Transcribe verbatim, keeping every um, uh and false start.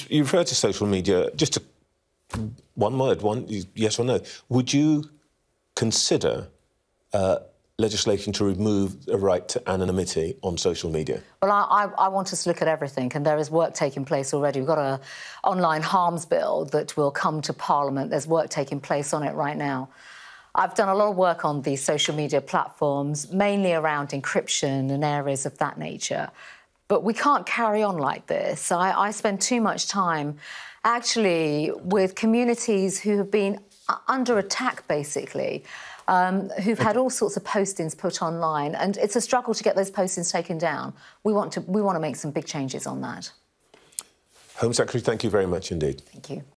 you refer to social media, just a, one word, one yes or no. Would you consider uh, legislation to remove the right to anonymity on social media? Well, I, I, I want us to look at everything, and there is work taking place already. We've got an online harms bill that will come to Parliament. There's work taking place on it right now. I've done a lot of work on these social media platforms, mainly around encryption and areas of that nature. But we can't carry on like this. I, I spend too much time actually with communities who have been under attack, basically, um, who've had all sorts of postings put online, and it's a struggle to get those postings taken down. We want to, we want to make some big changes on that. Home Secretary, thank you very much indeed. Thank you.